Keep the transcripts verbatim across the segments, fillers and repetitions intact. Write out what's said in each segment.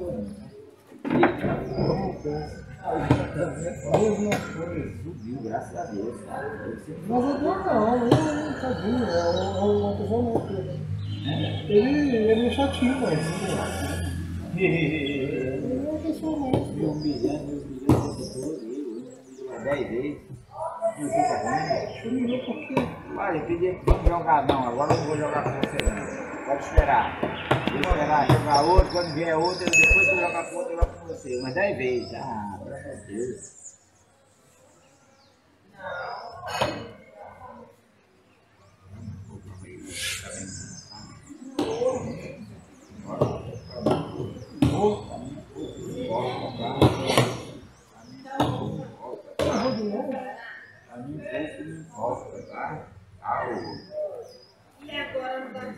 Mesma coisa. Subiu, graças a Deus, cara. Mas eu não, não, ele tadinho, é uma pessoa muito. Ele, ele é chatinho, mas. Ele é uma pessoa muito. Me humilhando, me humilhando de todo, eu humilhou dez vezes. Não fica ruim. Humilhou porque. Olha, eu pedi pra não jogar não, agora eu não vou jogar com você não. Pode esperar. Vou esperar jogar outro, quando vier outro, depois eu jogar com outro, eu jogo com você. Mas dez vezes. Ah, graças a Deus. E agora não dá.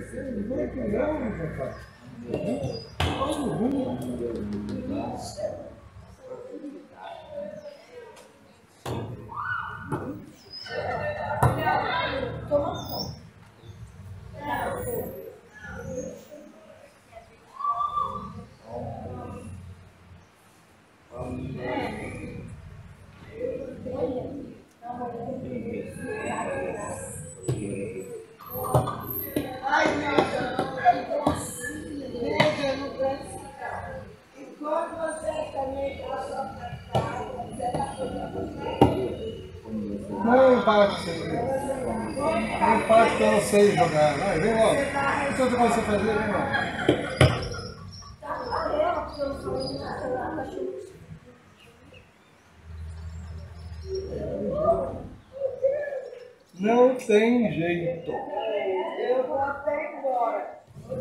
Não empate, não empate que eu não sei jogar. Vai, vem logo. O que eu comecei a fazer? Vem logo. Não tem jeito. Eu vou até embora.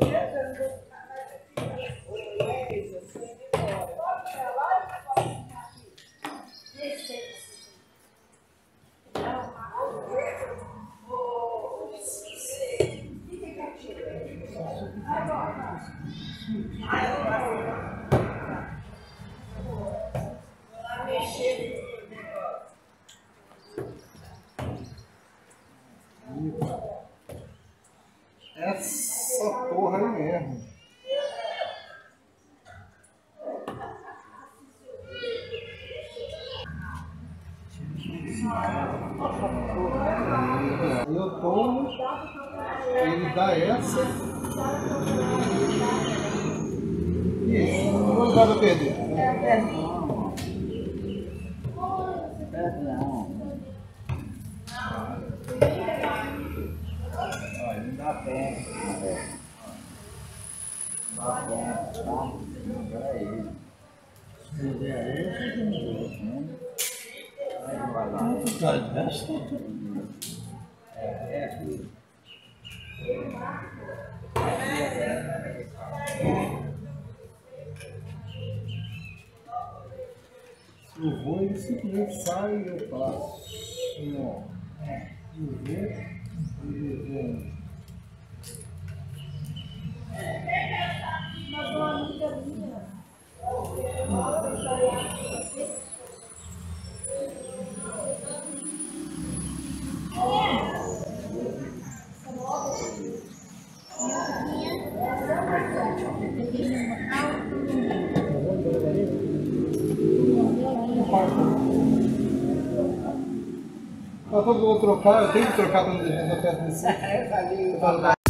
Essa porra aí mesmo. Eu tomo, ele dá essa. Isso, não vou dar pra perder. É, não. É, não. Olha, não dá pé. Não dá pé, tá? Peraí. É, é aqui. Eu vou, ele simplesmente sai e eu passo. Não. Eu vou, ele vem. Mas uma amiga minha. Eu vou trocar, eu tenho que trocar quando a gente não quer descer.